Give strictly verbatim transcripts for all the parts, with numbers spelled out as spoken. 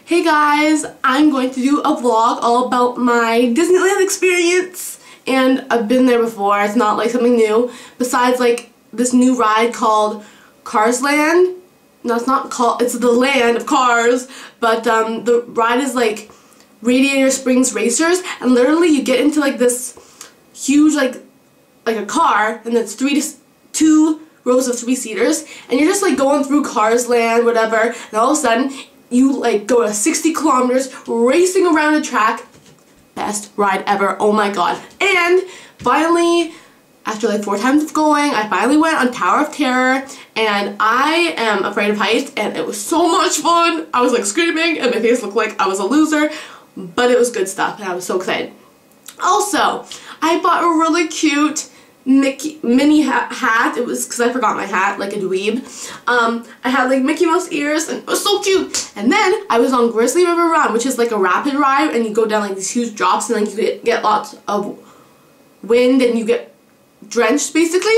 Hey guys, I'm going to do a vlog all about my Disneyland experience, and I've been there before. It's not like something new besides like this new ride called Cars Land. No, it's not called, it's the land of cars, but um, the ride is like Radiator Springs Racers, and literally you get into like this huge like like a car, and it's three to two rows of three seaters, and you're just like going through Cars Land, whatever, and all of a sudden you like go to sixty kilometers racing around a track. Best ride ever, oh my god. And finally, after like four times of going, I finally went on Tower of Terror, and I am afraid of heights, and it was so much fun. I was like screaming and my face looked like I was a loser, but it was good stuff and I was so excited. Also, I bought a really cute Mickey mini ha hat. It was because I forgot my hat, like a dweeb. Um, I had like Mickey Mouse ears, and it was so cute. And then I was on Grizzly River Run, which is like a rapid ride, and you go down like these huge drops, and like you get, get lots of wind, and you get drenched basically.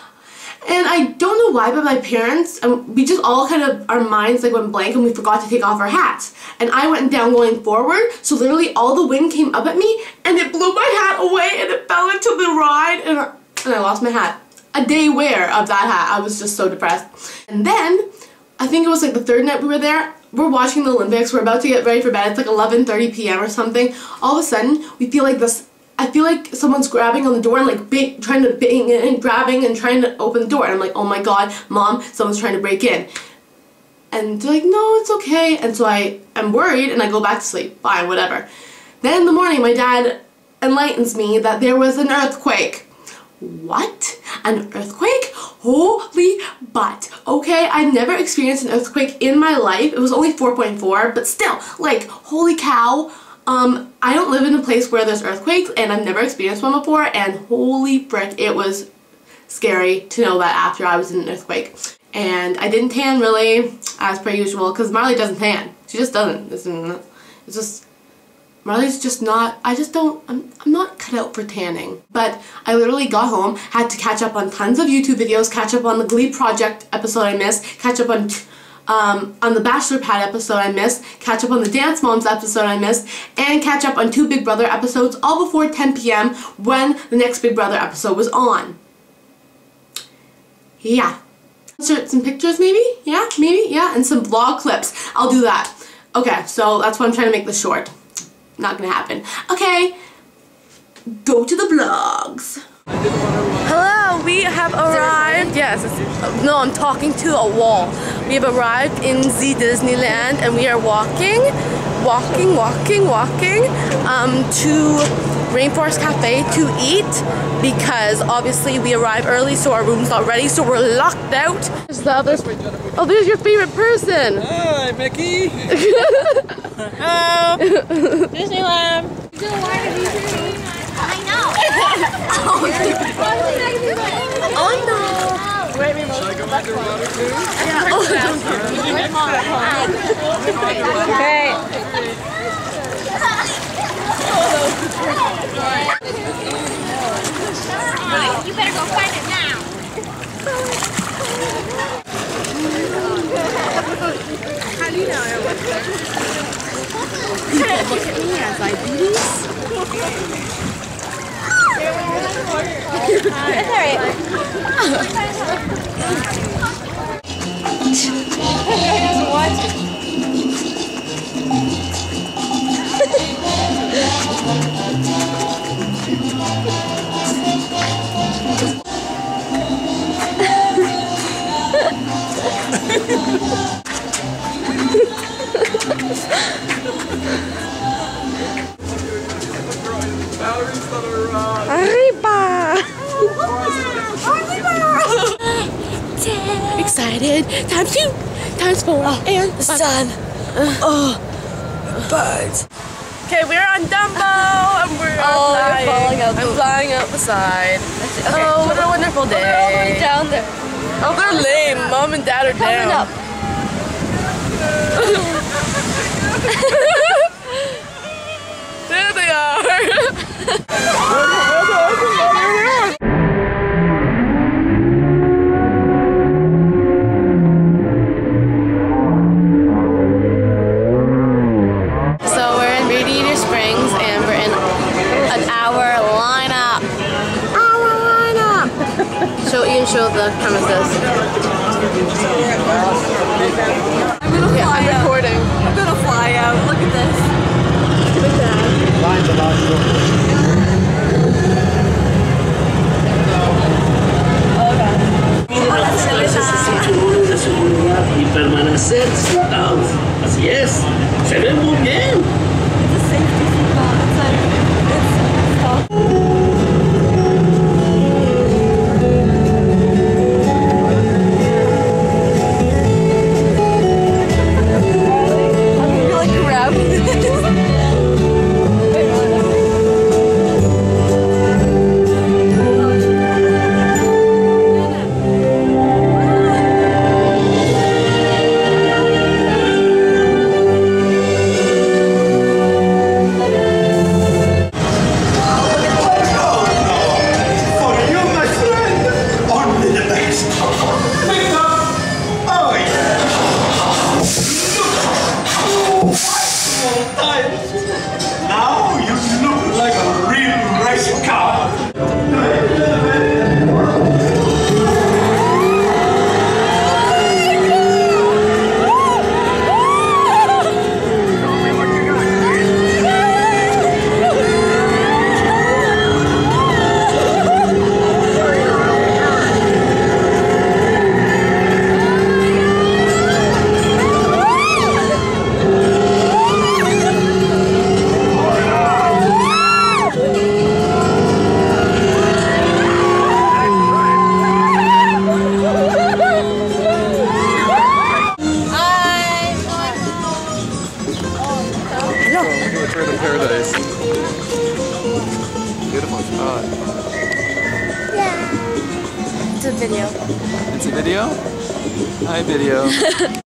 And I don't know why, but my parents, and we just all kind of, our minds like went blank, and we forgot to take off our hats. And I went down going forward, so literally all the wind came up at me, and it blew my hat away, and it fell into the ride, and I And I lost my hat. A day wear of that hat. I was just so depressed. And then, I think it was like the third night we were there, we're watching the Olympics, we're about to get ready for bed, it's like eleven thirty p m or something. All of a sudden, we feel like this, I feel like someone's grabbing on the door and like bang, trying to bang it and grabbing and trying to open the door. And I'm like, oh my god, mom, someone's trying to break in. And they're like, no, it's okay. And so I am worried and I go back to sleep. Fine, whatever. Then in the morning, my dad enlightens me that there was an earthquake. What? An earthquake? Holy butt. Okay, I've never experienced an earthquake in my life. It was only four point four, but still, like, holy cow. Um, I don't live in a place where there's earthquakes, and I've never experienced one before, and holy frick, it was scary to know that after I was in an earthquake. And I didn't tan really, as per usual, because Marley doesn't tan. She just doesn't. It's, it's just... Marley's just not, I just don't, I'm, I'm not cut out for tanning. But I literally got home, had to catch up on tons of YouTube videos, catch up on the Glee Project episode I missed, catch up on um, on the Bachelor Pad episode I missed, catch up on the Dance Moms episode I missed, and catch up on two Big Brother episodes all before ten p m when the next Big Brother episode was on. Yeah. Insert some pictures maybe? Yeah, maybe? Yeah, and some vlog clips. I'll do that. Okay, so that's why I'm trying to make this short. Not gonna happen. Okay, go to the vlogs. Hello, we have arrived. Yes, it's, no, I'm talking to a wall. We have arrived in the Disneyland, and we are walking, walking, walking, walking um, to Rainforest Cafe to eat, because obviously we arrived early, so our room's not ready, so we're locked out. There's the other. Oh, there's your favorite person. Hi, Mickey. Hello. Disneyland. I know. Oh no. Wait, wait, should I go underwater too? Yeah. Okay. You better go find it now. How do you know I was there? People look at me as I do this. It's alright. Arriba! Excited. Times two, times four, oh, and the sun. Uh, oh, birds. Okay, we're on Dumbo, and we're oh, flying. You're falling out. I'm flying out the side. Okay. Oh, what a wonderful day. Down there. Oh, they're lame. Mom and Dad are Coming down. up. There they are. the premises. I'm gonna Yeah, fly I'm out. recording. I'm gonna fly out. Look at this. Look at that. Line's about to go. Cinturones de seguridad y permanecer sentados. Así es, se ven muy bien. It's a safety seatbelt. It's like, it's stop. You're like grabbing this. For you, my friend, only the best. Victor! Oh, yeah. Wonderful times. Now you look like a real race car. Return to paradise. Beautiful spot. It's a video. It's a video? Hi, video.